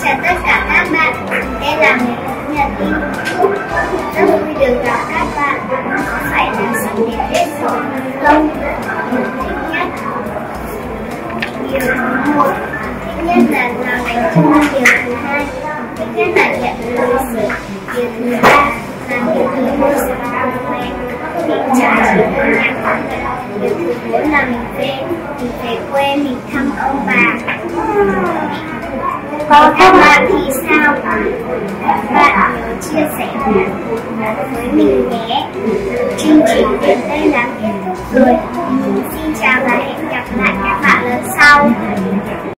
chào tất cả các bạn, đây là mình Nhật Linh. Rất vui được gặp các bạn. Có phải là sắp đến Tết rồi không? Mình thích nhất điều thứ 1, thích nhất là làm bánh chưng. Điều thứ 2, thích nhất là nhận lì xì. Điều thứ 3 là điều thứ 4 là mẹ bị trả chỉ đơn giản. Điều thứ 4 là mình về quê mình thăm ông bà. Còn các bạn thì sao? Các bạn nhớ chia sẻ với mình nhé. Chương trình đến đây là kết thúc rồi. Xin chào và hẹn gặp lại các bạn lần sau.